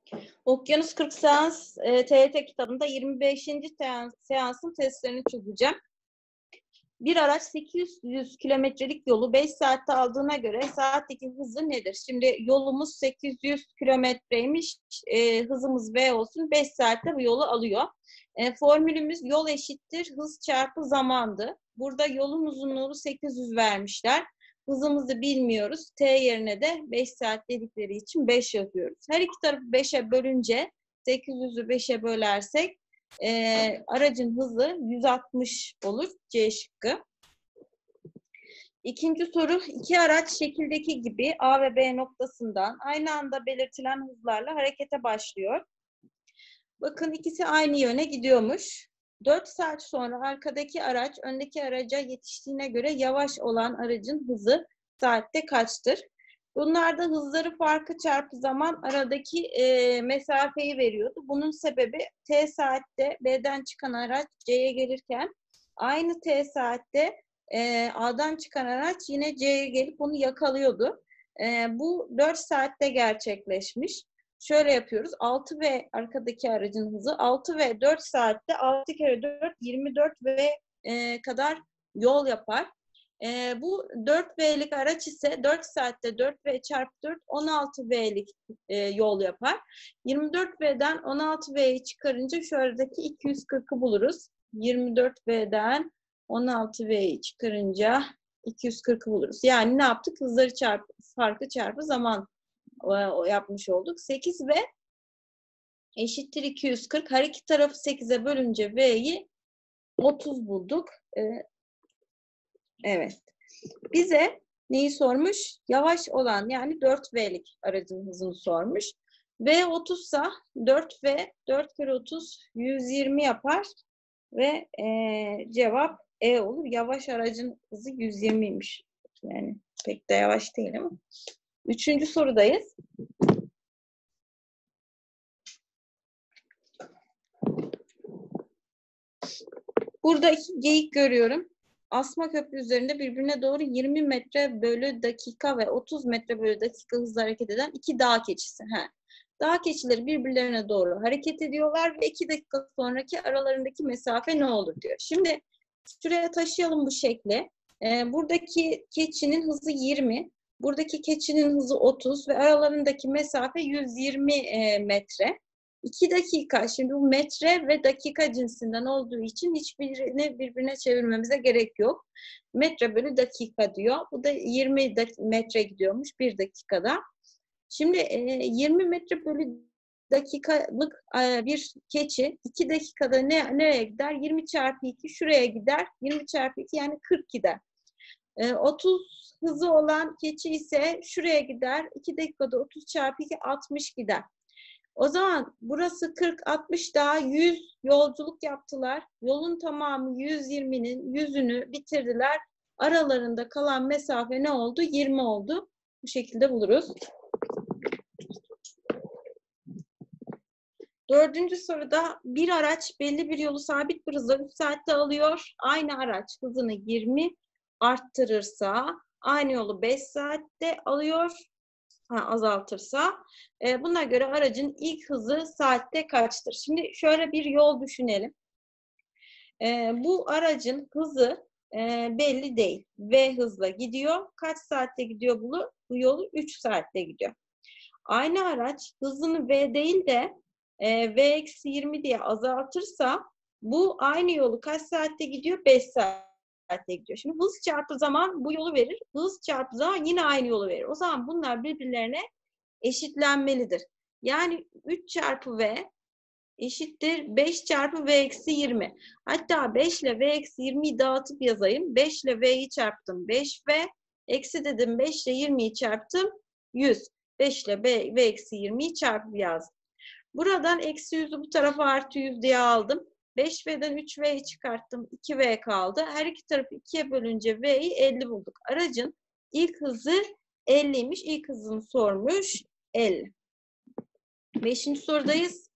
Okyanus 40 seans TYT kitabında 25. seansın testlerini çözeceğim. Bir araç 800 kilometrelik yolu 5 saatte aldığına göre saatteki hızı nedir? Şimdi yolumuz 800 kilometreymiş. Hızımız V olsun. 5 saatte bu yolu alıyor. Formülümüz yol eşittir hız çarpı zamandı. Burada yolun uzunluğunu 800 vermişler. Hızımızı bilmiyoruz. T yerine de 5 saat dedikleri için 5 yazıyoruz. Her iki tarafı 5'e bölünce 800'ü 5'e bölersek aracın hızı 160 olur. C şıkkı. İkinci soru, iki araç şekildeki gibi A ve B noktasından aynı anda belirtilen hızlarla harekete başlıyor. Bakın ikisi aynı yöne gidiyormuş. 4 saat sonra arkadaki araç öndeki araca yetiştiğine göre yavaş olan aracın hızı saatte kaçtır? Bunlar da hızları farkı çarpı zaman aradaki mesafeyi veriyordu. Bunun sebebi T saatte B'den çıkan araç C'ye gelirken aynı T saatte A'dan çıkan araç yine C'ye gelip onu yakalıyordu. Bu 4 saatte gerçekleşmiş. Şöyle yapıyoruz. 6 ve arkadaki aracın hızı 6 ve 4 saatte 6 kere 4 24 ve kadar yol yapar. Bu 4V'lik araç ise 4 saatte 4V çarpı 4 16V'lik yol yapar. 24V'den 16V'yi çıkarınca şu aradaki 240'ı buluruz. 24V'den 16V'yi çıkarınca 240'ı buluruz. Yani ne yaptık? Hızları farkı çarpı zaman yapmış olduk. 8V eşittir 240. Her iki tarafı 8'e bölünce V'yi 30 bulduk. Evet. Bize neyi sormuş? Yavaş olan yani 4V'lik aracın hızını sormuş. V 30 ise 4V 4 kere 30 120 yapar ve cevap E olur. Yavaş aracın hızı 120'ymiş. Yani pek de yavaş değil ama. Üçüncü sorudayız. Burada iki geyik görüyorum. Asma köprü üzerinde birbirine doğru 20 metre bölü dakika ve 30 metre bölü dakika hızla hareket eden iki dağ keçisi. Dağ keçileri birbirlerine doğru hareket ediyorlar ve 2 dakika sonraki aralarındaki mesafe ne olur diyor. Şimdi şuraya taşıyalım bu şekli. Buradaki keçinin hızı 20, buradaki keçinin hızı 30 ve aralarındaki mesafe 120 metre. 2 dakika. Şimdi bu metre ve dakika cinsinden olduğu için hiçbirini birbirine çevirmemize gerek yok. Metre bölü dakika diyor. Bu da 20 metre gidiyormuş 1 dakikada. Şimdi 20 metre bölü dakikalık bir keçi 2 dakikada nereye gider? 20 çarpı 2 şuraya gider. 20 çarpı 2 yani 40 gider. 30 hızı olan keçi ise şuraya gider. 2 dakikada 30 çarpı 2 60 gider. O zaman burası 40, 60 daha 100 yolculuk yaptılar. Yolun tamamı 120'nin 100'ünü bitirdiler. Aralarında kalan mesafe ne oldu? 20 oldu. Bu şekilde buluruz. Dördüncü soruda bir araç belli bir yolu sabit bir hızla 3 saatte alıyor. Aynı araç hızını 20 arttırırsa aynı yolu 5 saatte alıyor. Azaltırsa buna göre aracın ilk hızı saatte kaçtır? Şimdi şöyle bir yol düşünelim. Bu aracın hızı belli değil. V hızla gidiyor. Kaç saatte gidiyor bu yolu? 3 saatte gidiyor. Aynı araç hızını V değil de V-20 diye azaltırsa bu aynı yolu kaç saatte gidiyor? 5 saatte gidiyor. Şimdi hız çarpı zaman bu yolu verir. Hız çarpı zaman yine aynı yolu verir. O zaman bunlar birbirlerine eşitlenmelidir. Yani 3 çarpı V eşittir 5 çarpı V-20. Hatta 5 ile V-20'yi dağıtıp yazayım. 5 ile V'yi çarptım 5V. Eksi dedim 5 ile 20'yi çarptım 100. 5 ile V-20'yi çarpıp yazdım. Buradan eksi 100'ü bu tarafa artı 100 diye aldım. 5V'den 3V'yi çıkarttım. 2V kaldı. Her iki tarafı 2'ye bölünce V'yi 50 bulduk. Aracın ilk hızı 50'ymiş. İlk hızını sormuş 50. 5. sorudayız.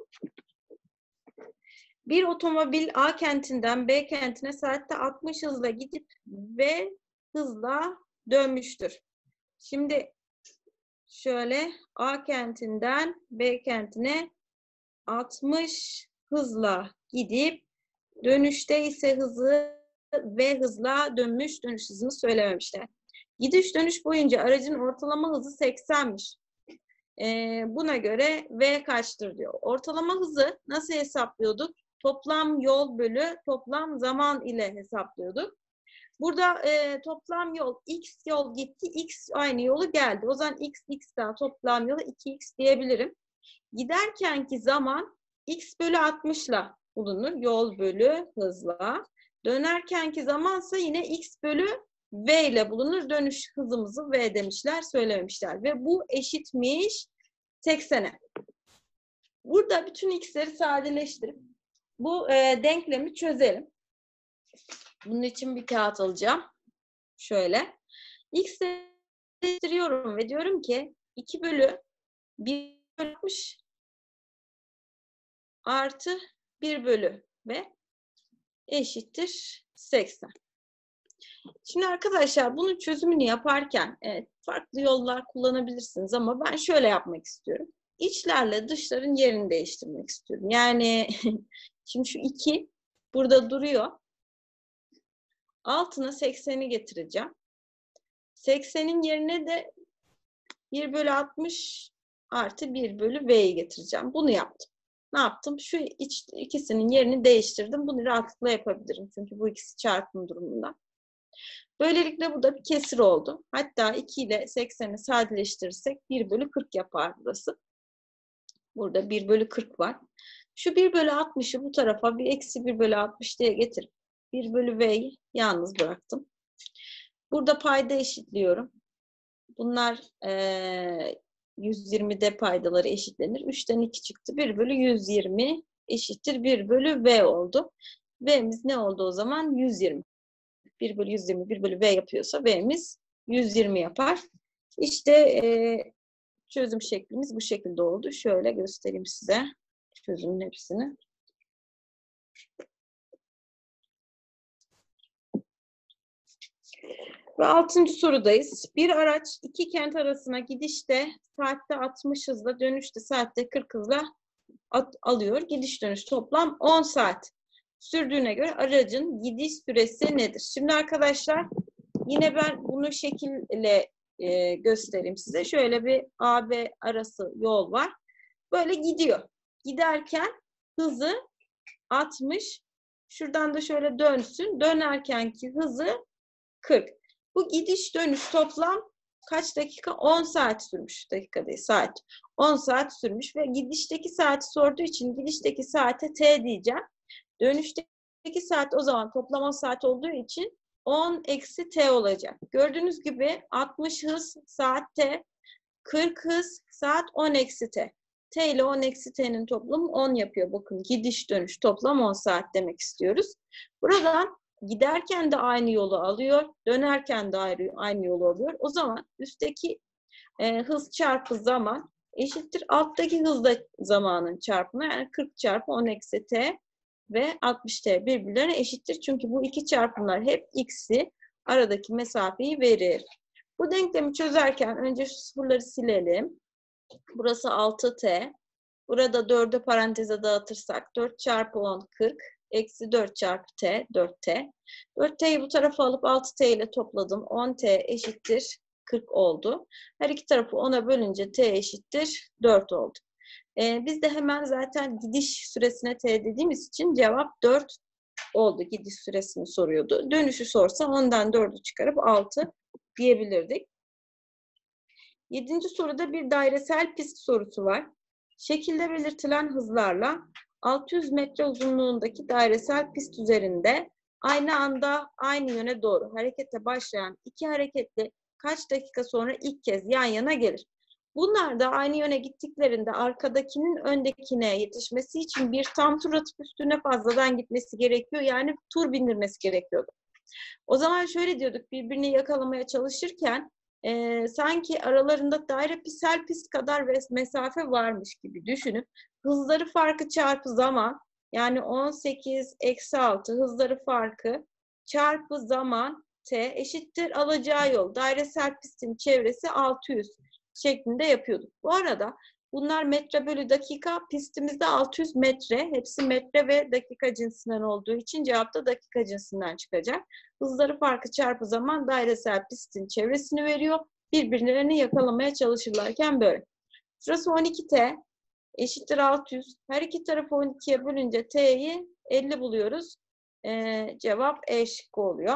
Bir otomobil A kentinden B kentine saatte 60 hızla gidip V hızla dönmüştür. Şimdi şöyle A kentinden B kentine 60 hızla gidip dönüşte ise hızı V hızla dönmüş, dönüş hızını söylememişler. Gidiş dönüş boyunca aracın ortalama hızı 80'miş. Buna göre V kaçtır diyor. Ortalama hızı nasıl hesaplıyorduk? Toplam yol bölü toplam zaman ile hesaplıyorduk. Burada toplam yol x yol gitti, x aynı yolu geldi. O zaman x daha toplam yolu 2x diyebilirim. Giderkenki zaman x bölü 60 ile bulunur. Yol bölü hızla. Dönerkenki zamansa yine x bölü v ile bulunur. Dönüş hızımızı v demişler, söylememişler. Ve bu eşitmiş 80'e. Burada bütün x'leri sadeleştirip bu denklemi çözelim. Bunun için bir kağıt alacağım. Şöyle. X'leri değiştiriyorum ve diyorum ki 2 bölü 1 bölü 60 artı 1 bölü v eşittir 80. Şimdi arkadaşlar bunun çözümünü yaparken farklı yollar kullanabilirsiniz ama ben şöyle yapmak istiyorum. İçlerle dışların yerini değiştirmek istiyorum. Yani şimdi şu 2 burada duruyor. Altına 80'i getireceğim. 80'in yerine de 1 bölü 60 artı 1 bölü v'yi getireceğim. Bunu yaptım. Ne yaptım? Şu ikisinin yerini değiştirdim. Bunu rahatlıkla yapabilirim. Çünkü bu ikisi çarpım durumunda. Böylelikle bu da bir kesir oldu. Hatta 2 ile 80'i sadeleştirirsek 1 bölü 40 yapar burası. Burada 1 bölü 40 var. Şu 1 bölü 60'ı bu tarafa bir eksi 1 bölü 60 diye getirip 1 bölü v'yi yalnız bıraktım. Burada payda eşitliyorum. Bunlar 120'de paydaları eşitlenir. 3'ten 2 çıktı. 1 bölü 120 eşittir 1 bölü v oldu. V'miz ne oldu o zaman? 120. 1 bölü 120, 1 bölü v yapıyorsa v'miz 120 yapar. İşte çözüm şeklimiz bu şekilde oldu. Şöyle göstereyim size çözümün hepsini. Ve 6. sorudayız. Bir araç 2 kent arasına gidişte saatte 60 hızla, dönüşte saatte 40 hızla alıyor. Gidiş dönüş toplam 10 saat sürdüğüne göre aracın gidiş süresi nedir? Şimdi arkadaşlar yine ben bunu şekille göstereyim size. Şöyle bir AB arası yol var. Böyle gidiyor. Giderken hızı 60. Şuradan da şöyle dönsün. Dönerkenki hızı 40. Bu gidiş dönüş toplam kaç dakika? 10 saat sürmüş. Dakika değil, saat. 10 saat sürmüş ve gidişteki saati sorduğu için gidişteki saate T diyeceğim. Dönüşteki saat o zaman toplam 10 saat olduğu için 10 eksi T olacak. Gördüğünüz gibi 60 hız saat T, 40 hız saat 10 eksi T. T ile 10 eksi T'nin toplamı 10 yapıyor. Bakın gidiş dönüş toplam 10 saat demek istiyoruz. Buradan giderken de aynı yolu alıyor, dönerken de aynı yolu alıyor. O zaman üstteki hız çarpı zaman eşittir alttaki hızla zamanın çarpımı. Yani 40 çarpı 10 eksi T ve 60 T birbirlerine eşittir. Çünkü bu iki çarpımlar hep x'i, aradaki mesafeyi verir. Bu denklemi çözerken önce şu sıfırları silelim. Burası 6T. Burada 4'ü paranteze dağıtırsak 4 çarpı 10 40. Eksi 4 çarpı T, 4T. 4T'yi bu tarafa alıp 6T ile topladım. 10T eşittir 40 oldu. Her iki tarafı 10'a bölünce T eşittir 4 oldu. Biz de hemen zaten gidiş süresine T dediğimiz için cevap 4 oldu. Gidiş süresini soruyordu. Dönüşü sorsa 10'dan 4'ü çıkarıp 6 diyebilirdik. 7. soruda bir dairesel pist sorusu var. Şekilde belirtilen hızlarla 600 metre uzunluğundaki dairesel pist üzerinde aynı anda aynı yöne doğru harekete başlayan iki hareketli kaç dakika sonra ilk kez yan yana gelir? Bunlar da aynı yöne gittiklerinde arkadakinin öndekine yetişmesi için bir tam tur atıp üstüne fazladan gitmesi gerekiyor. Yani tur bindirmesi gerekiyordu. O zaman şöyle diyorduk, birbirini yakalamaya çalışırken sanki aralarında dairesel pist kadar mesafe varmış gibi düşünüp hızları farkı çarpı zaman, yani 18 eksi 6 hızları farkı çarpı zaman T eşittir alacağı yol. Dairesel pistin çevresi 600. şeklinde yapıyorduk. Bu arada bunlar metre bölü dakika. Pistimizde 600 metre. Hepsi metre ve dakika cinsinden olduğu için cevap da dakika cinsinden çıkacak. Hızları farkı çarpı zaman dairesel pistin çevresini veriyor. Birbirlerini yakalamaya çalışırlarken böyle. Şurası 12T eşittir 600. Her iki tarafı 12'ye bölünce T'yi 50 buluyoruz. Cevap E şıkkı oluyor.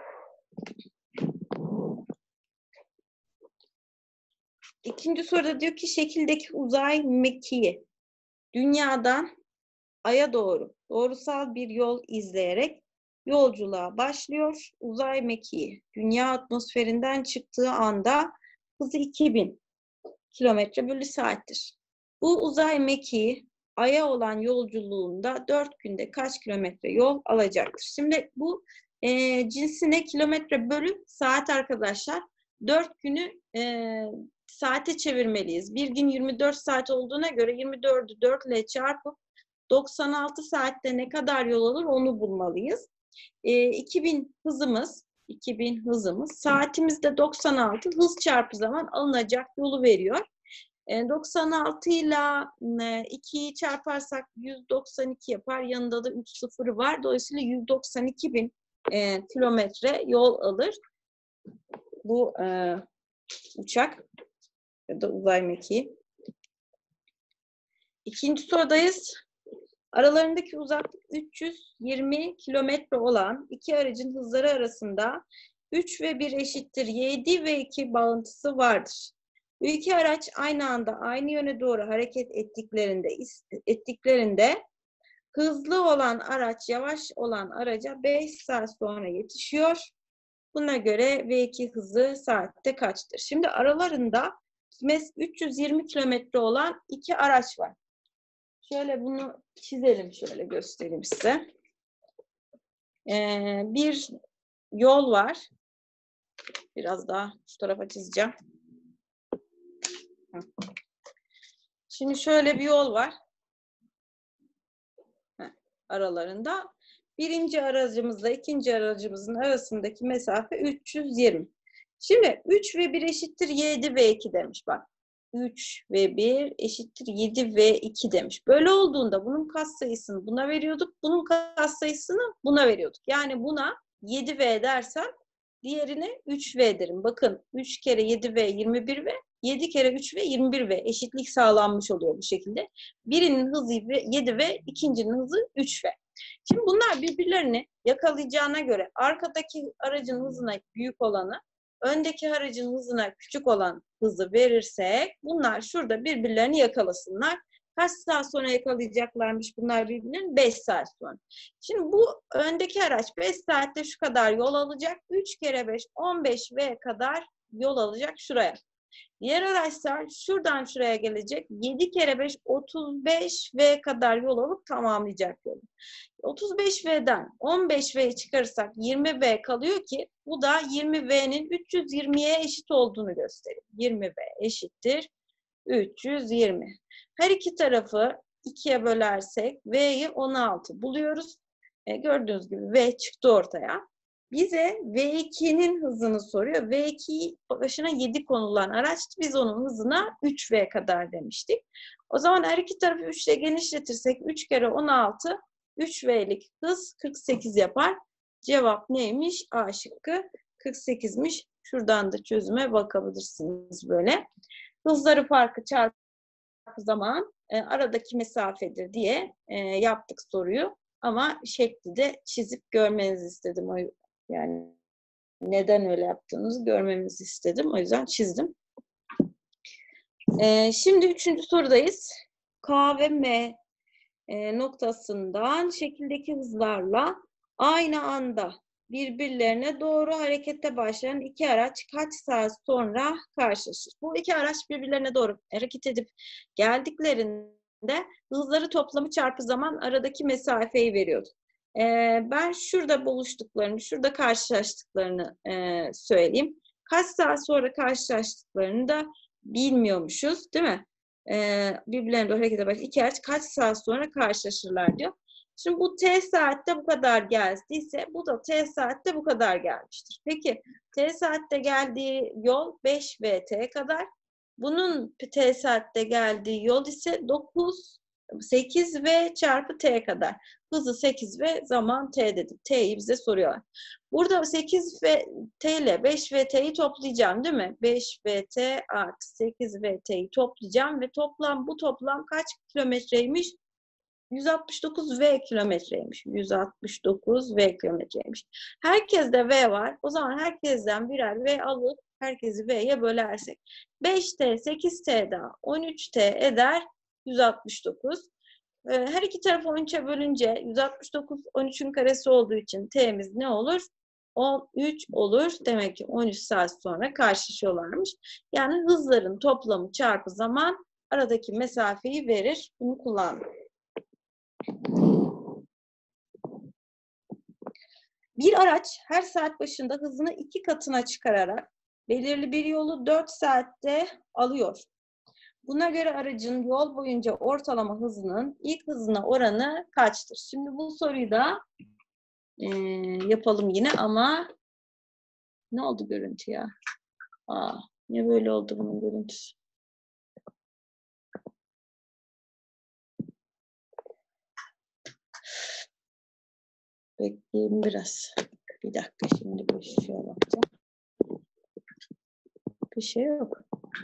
İkinci soruda diyor ki şekildeki uzay mekiği Dünya'dan Ay'a doğru doğrusal bir yol izleyerek yolculuğa başlıyor. Uzay mekiği Dünya atmosferinden çıktığı anda hızı 2000 kilometre bölü saattir. Bu uzay mekiği Ay'a olan yolculuğunda 4 günde kaç kilometre yol alacaktır? Şimdi bu cinsine kilometre bölü saat arkadaşlar. 4 günü saate çevirmeliyiz. Bir gün 24 saat olduğuna göre 24'ü 4 ile çarpıp 96 saatte ne kadar yol alır onu bulmalıyız. 2000 hızımız saatimizde 96 hız çarpı zaman alınacak yolu veriyor. 96 ile 2'yi çarparsak 192 yapar. Yanında da 3 sıfırı var. Dolayısıyla 192 bin kilometre yol alır bu uçak ya da uzay mekiği. İkinci sorudayız. Aralarındaki uzaklık 320 kilometre olan iki aracın hızları arasında 3 ve 1 eşittir 7 ve 2 bağıntısı vardır. Bu iki araç aynı anda aynı yöne doğru hareket ettiklerinde hızlı olan araç yavaş olan araca 5 saat sonra yetişiyor. Buna göre V2 hızı saatte kaçtır? Şimdi aralarında 320 kilometre olan iki araç var. Şöyle bunu çizelim, şöyle göstereyim size. Bir yol var. Biraz daha şu tarafa çizeceğim. Şimdi şöyle bir yol var. Aralarında. Birinci aracımızla ikinci aracımızın arasındaki mesafe 320. Şimdi 3 ve 1 eşittir 7 ve 2 demiş bak. 3 ve 1 eşittir 7 ve 2 demiş. Böyle olduğunda bunun katsayısını buna veriyorduk. Bunun katsayısını buna veriyorduk. Yani buna 7v dersem diğerine 3v derim. Bakın 3 kere 7v 21v, 7 kere 3v 21v eşitlik sağlanmış oluyor bu şekilde. Birinin hızı 7v, ikincinin hızı 3v. Şimdi bunlar birbirlerini yakalayacağına göre arkadaki aracın hızına büyük olanı, öndeki aracın hızına küçük olan hızı verirsek bunlar şurada birbirlerini yakalasınlar. Kaç saat sonra yakalayacaklarmış bunlar birbirlerini? 5 saat sonra. Şimdi bu öndeki araç 5 saatte şu kadar yol alacak. 3 kere 5, 15V kadar yol alacak şuraya. Diğer araçlar şuradan şuraya gelecek. 7 kere 5, 35V kadar yol alıp tamamlayacak yolu. 35V'den 15V'yi çıkarırsak 20V kalıyor ki bu da 20V'nin 320'ye eşit olduğunu gösteriyor. 20V eşittir 320. Her iki tarafı 2'ye bölersek V'yi 16 buluyoruz. Gördüğünüz gibi V çıktı ortaya. Bize V2'nin hızını soruyor. V2 başına 7 konulan araçtı. Biz onun hızına 3V kadar demiştik. O zaman her iki tarafı 3 ile genişletirsek 3 kere 16 3V'lik hız 48 yapar. Cevap neymiş? A şıkkı 48'miş. Şuradan da çözüme bakabilirsiniz böyle. Hızları farkı çarpı zaman aradaki mesafedir diye yaptık soruyu. Ama şekli de çizip görmenizi istedim. Yani neden öyle yaptığınızı görmemizi istedim. O yüzden çizdim. Şimdi 3. sorudayız. K ve M noktasından şekildeki hızlarla aynı anda birbirlerine doğru harekete başlayan iki araç kaç saat sonra karşılaşır? Bu iki araç birbirlerine doğru hareket edip geldiklerinde hızları toplamı çarpı zaman aradaki mesafeyi veriyordu. Ben şurada buluştuklarını, şurada karşılaştıklarını söyleyeyim. Kaç saat sonra karşılaştıklarını da bilmiyormuşuz, değil mi? Birbirlerine doğru hareket eden iki araç kaç saat sonra karşılaşırlar diyor. Şimdi bu T saatte bu kadar geldiyse bu da T saatte bu kadar gelmiştir. Peki T saatte geldiği yol 5VT kadar. Bunun t saatte geldiği yol ise 8v çarpı t kadar. Hızı 8v, zaman t dedik. T'yi bize soruyorlar. Burada 8v t ile 5vt'yi toplayacağım değil mi? 5vt artı 8vt'yi toplayacağım ve bu toplam kaç kilometreymiş? 169v kilometreymiş. 169v kilometreymiş. Herkeste v var. O zaman herkesten birer v alıp herkesi v'ye bölersek. 5t, 8t daha 13t eder 169. Her iki tarafı 13'e bölünce 169 13'ün karesi olduğu için t'miz ne olur? 13 olur. Demek ki 13 saat sonra karşılaşıyorlarmış. Yani hızların toplamı çarpı zaman aradaki mesafeyi verir. Bunu kullandım. Bir araç her saat başında hızını 2 katına çıkararak belirli bir yolu 4 saatte alıyor. Buna göre aracın yol boyunca ortalama hızının ilk hızına oranı kaçtır? Şimdi bu soruyu da yapalım yine ama ne oldu görüntü ya? Niye böyle oldu bunun görüntüsü? Bekleyin biraz. Bir dakika, şimdi bir şeye bakacağım. Bir şey yok.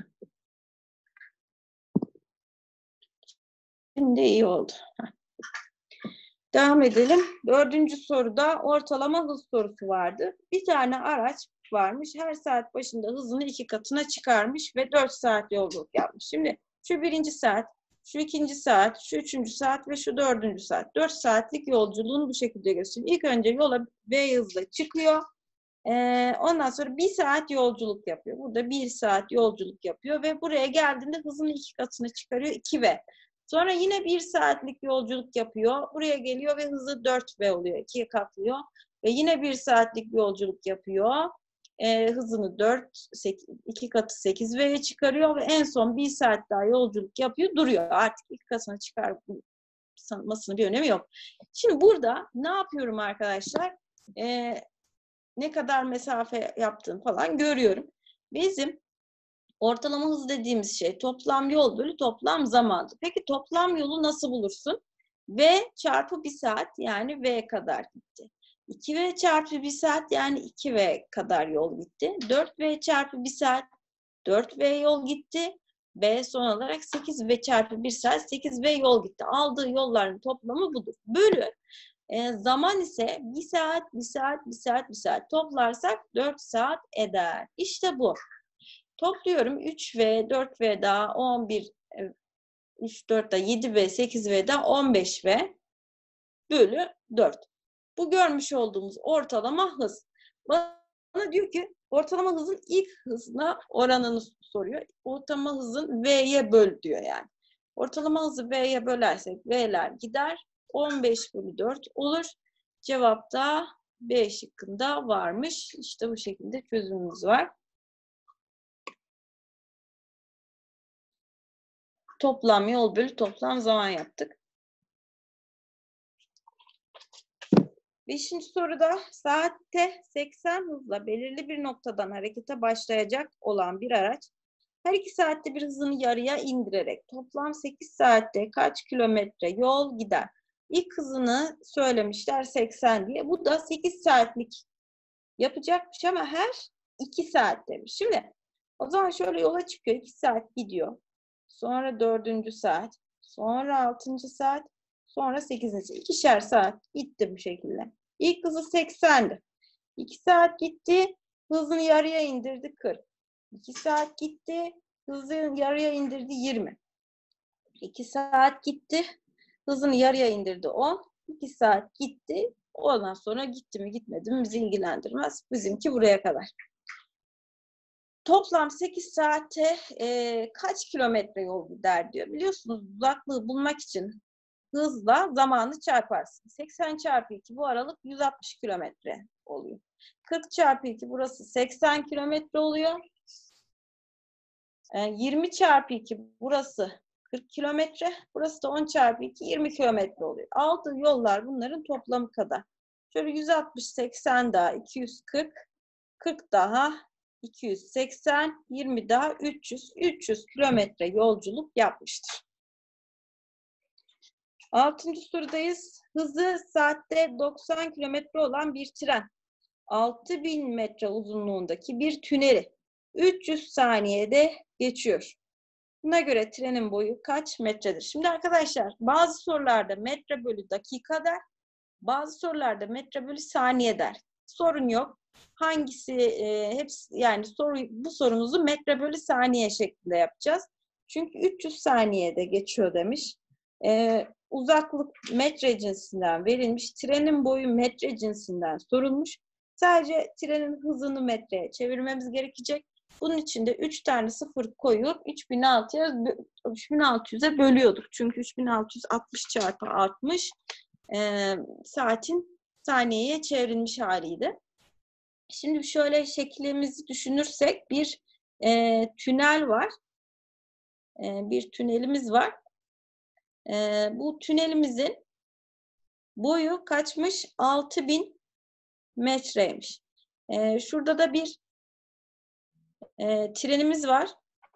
Şimdi iyi oldu. Devam edelim. 4. soruda ortalama hız sorusu vardı. Bir tane araç varmış. Her saat başında hızını 2 katına çıkarmış ve 4 saat yolculuk yapmış. Şimdi şu 1. saat, şu 2. saat, şu 3. saat ve şu 4. saat. 4 saatlik yolculuğunu bu şekilde gösteriyor. İlk önce yola V hızla çıkıyor. Ondan sonra 1 saat yolculuk yapıyor. Burada 1 saat yolculuk yapıyor ve buraya geldiğinde hızını 2 katına çıkarıyor. 2V. Sonra yine 1 saatlik yolculuk yapıyor. Buraya geliyor ve hızı 4V oluyor. 2'ye katlıyor. Ve yine 1 saatlik yolculuk yapıyor. Hızını 2 katı 8V'ye çıkarıyor ve en son 1 saat daha yolculuk yapıyor. Duruyor. Artık 2 katına çıkarmasının bir önemi yok. Şimdi burada ne yapıyorum arkadaşlar? Ne kadar mesafe yaptığını falan görüyorum. Bizim ortalama hız dediğimiz şey toplam yol bölü toplam zamandı. Peki toplam yolu nasıl bulursun? V çarpı 1 saat yani V kadar gitti. 2V çarpı 1 saat yani 2V kadar yol gitti. 4V çarpı 1 saat 4V yol gitti. V son olarak 8V çarpı 1 saat 8V yol gitti. Aldığı yolların toplamı budur. Bölü zaman ise 1 saat, 1 saat, 1 saat, 1 saat toplarsak 4 saat eder. İşte bu. Topluyorum 3V, 4V daha 11, 3, 4 daha 7V, 8V daha 15V bölü 4. Bu görmüş olduğumuz ortalama hız. Bana diyor ki ortalama hızın ilk hızına oranını soruyor. Ortalama hızın V'ye böl diyor yani. Ortalama hızı V'ye bölersek V'ler gider. 15 bölü 4 olur. Cevap da B şıkkında varmış. İşte bu şekilde çözümümüz var. Toplam yol bölü toplam zaman yaptık. 5. soruda saatte 80 hızla belirli bir noktadan harekete başlayacak olan bir araç her 2 saatte bir hızını yarıya indirerek toplam 8 saatte kaç kilometre yol gider? İlk hızını söylemişler 80 diye. Bu da 8 saatlik yapacakmış ama her 2 saat demiş. Şimdi o zaman şöyle yola çıkıyor. 2 saat gidiyor. Sonra 4. saat. Sonra 6. saat. Sonra 8. saat. 2'şer saat gitti bu şekilde. İlk hızı 80'di. 2 saat gitti. Hızını yarıya indirdi 40. 2 saat gitti. Hızını yarıya indirdi 20. 2 saat gitti. Hızını yarıya indirdi 10. 2 saat gitti. Ondan sonra gitti mi gitmedi mi bizi ilgilendirmez. Bizimki buraya kadar. Toplam 8 saatte kaç kilometre yol gider diyor. Biliyorsunuz uzaklığı bulmak için hızla zamanı çarparsın. 80 çarpı 2 bu aralık 160 kilometre oluyor. 40 çarpı 2 burası 80 kilometre oluyor. 20 çarpı 2 burası 40 kilometre. Burası da 10 çarpı 2 20 kilometre oluyor. Aldığı yollar bunların toplamı kadar. Şöyle 160, 80 daha 240, 40 daha 280, 20 daha 300. 300 kilometre yolculuk yapmıştır. 6. sorudayız. Hızı saatte 90 kilometre olan bir tren 6000 metre uzunluğundaki bir tüneli 300 saniyede geçiyor. Buna göre trenin boyu kaç metredir? Şimdi arkadaşlar bazı sorularda metre bölü dakika der, bazı sorularda metre bölü saniye der. Sorun yok. Hangisi hepsi yani bu sorumuzu metre bölü saniye şeklinde yapacağız. Çünkü 300 saniyede geçiyor demiş. Uzaklık metre cinsinden verilmiş. Trenin boyu metre cinsinden sorulmuş. Sadece trenin hızını metreye çevirmemiz gerekecek. Bunun için de 3 tane sıfır koyup 3600'e bölüyorduk. Çünkü 3660 çarpı 60 saatin saniyeye çevrilmiş haliydi. Şimdi şöyle şeklimizi düşünürsek bir tünel var. Bir tünelimiz var. Bu tünelimizin boyu kaçmış? 6000 metreymiş. Şurada da bir trenimiz var.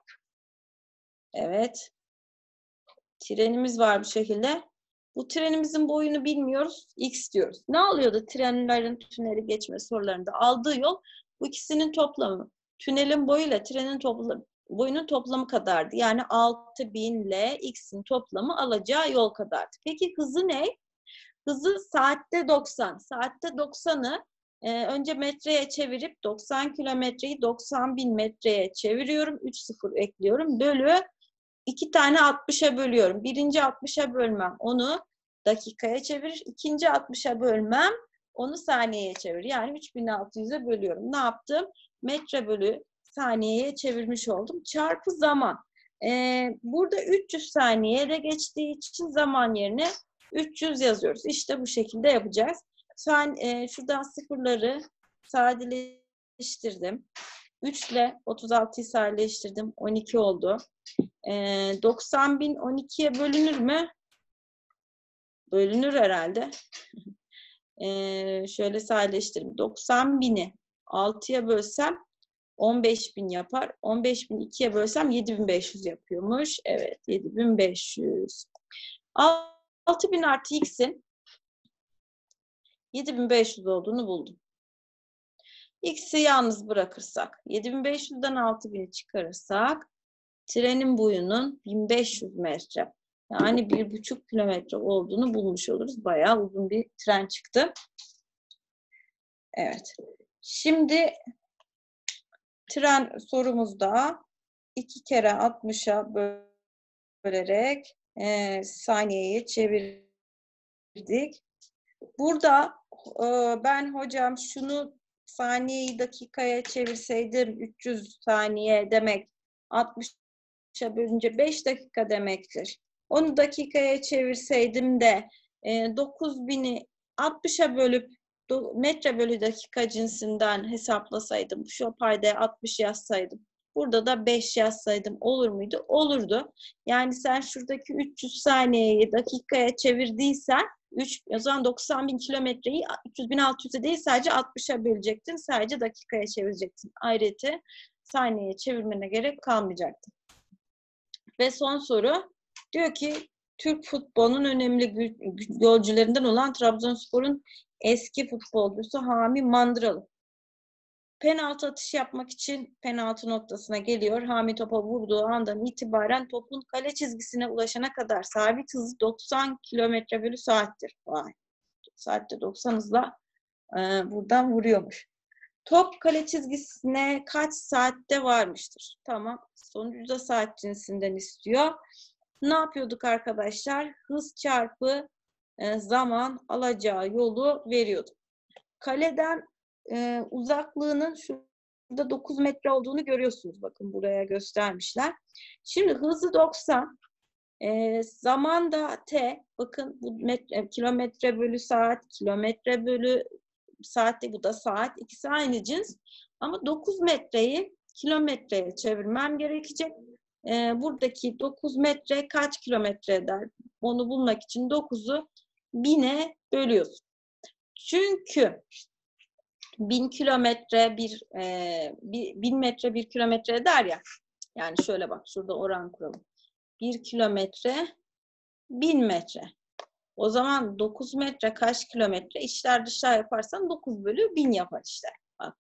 Evet. Trenimiz var bu şekilde. Bu trenimizin boyunu bilmiyoruz. X diyoruz. Ne oluyordu trenlerin tüneli geçme sorularında? Aldığı yol bu ikisinin toplamı. Tünelin boyuyla trenin boyunun toplamı kadardı. Yani 6000 ile X'in toplamı alacağı yol kadardı. Peki hızı ne? Hızı saatte 90. Saatte 90'ı önce metreye çevirip 90 kilometreyi 90.000 metreye çeviriyorum. 3 sıfır ekliyorum. Bölü 2 tane 60'a bölüyorum. Birinci 60'a bölmem onu dakikaya çevirir. İkinci 60'a bölmem onu saniyeye çevirir. Yani 3600'e bölüyorum. Ne yaptım? Metre bölü saniyeye çevirmiş oldum. Çarpı zaman. Burada 300 saniyede geçtiği için zaman yerine 300 yazıyoruz. İşte bu şekilde yapacağız. Şuradan sıfırları sadeleştirdim. 3 ile 36'yı sadeleştirdim. 12 oldu. 90.000 12'ye bölünür mü? Bölünür herhalde. Şöyle sadeleştireyim. 90.000'i 6'ya bölsem 15.000 yapar. 15.000 2'ye bölsem 7.500 yapıyormuş. Evet, 7.500. 6.000 artı x'in 7.500 olduğunu buldum. X'i yalnız bırakırsak, 7.500'den 6.000'i çıkarırsak trenin boyunun 1500 metre. Yani 1,5 kilometre olduğunu bulmuş oluruz. Bayağı uzun bir tren çıktı. Evet. Şimdi tren sorumuzda 2 kere 60'a bölerek saniyeye çevirdik. Burada ben hocam şunu saniyeyi dakikaya çevirseydim 300 saniye demek 60'a bölünce 5 dakika demektir. Onu dakikaya çevirseydim de 9000'i 60'a bölüp metre bölü dakika cinsinden hesaplasaydım, şu paydaya 60 yazsaydım, burada da 5 yazsaydım olur muydu? Olurdu. Yani sen şuradaki 300 saniyeyi dakikaya çevirdiysen o zaman 90.000 kilometreyi 300.600'e değil sadece 60'a bölecektin. Sadece dakikaya çevirecektin. Ayrıca saniyeye çevirmene gerek kalmayacaktı. Ve son soru diyor ki Türk futbolunun önemli golcülerinden olan Trabzonspor'un eski futbolcusu Hami Mandıralı. Penaltı atışı yapmak için penaltı noktasına geliyor. Hami topa vurduğu andan itibaren topun kale çizgisine ulaşana kadar sabit hızı 90 km bölü saattir. Vay. Saatte 90 hızla buradan vuruyormuş. Top kale çizgisine kaç saatte varmıştır? Tamam. Sonucu da saat cinsinden istiyor. Ne yapıyorduk arkadaşlar? Hız çarpı zaman alacağı yolu veriyorduk. Kaleden uzaklığının şurada 9 metre olduğunu görüyorsunuz. Bakın buraya göstermişler. Şimdi hızı 90. Zaman da t. Bakın bu kilometre bölü saat, kilometre bölü saatte bu da saat. İkisi aynı cins. Ama 9 metreyi kilometreye çevirmem gerekecek. Buradaki 9 metre kaç kilometre eder? Onu bulmak için 9'u 1000'e bölüyoruz. Çünkü 1000 kilometre 1000 metre 1 kilometre eder ya. Yani şöyle bak, şurada oran kuralım. 1 kilometre 1000 metre. O zaman 9 metre kaç kilometre? İçler dışlar yaparsan 9 bölü 1000 yapar işte. Bak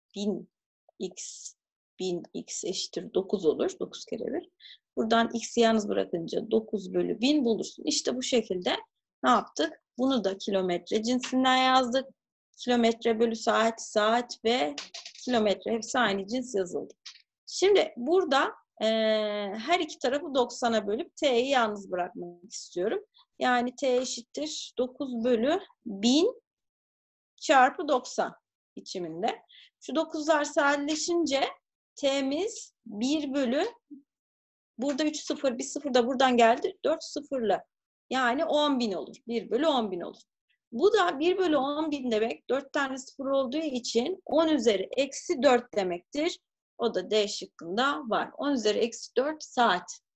1000x eşittir 9 olur. 9 kere 1. Buradan x'i yalnız bırakınca 9 bölü 1000 bulursun. İşte bu şekilde ne yaptık? Bunu da kilometre cinsinden yazdık. Kilometre bölü saat, saat ve kilometre hepsi aynı cins yazıldı. Şimdi burada her iki tarafı 90'a bölüp t'yi yalnız bırakmak istiyorum. Yani t eşittir 9 bölü 1000 çarpı 90 biçiminde. Şu 9'lar sadeleşince t'miz 1 bölü, burada 3 sıfır, bir sıfır da buradan geldi, 4 sıfırlı. Yani 10.000 olur. 1 bölü 10.000 olur. Bu da 1 bölü 10.000 demek. 4 tane sıfır olduğu için 10 üzeri eksi 4 demektir. O da D şıkkında var. 10 üzeri eksi 4 saat.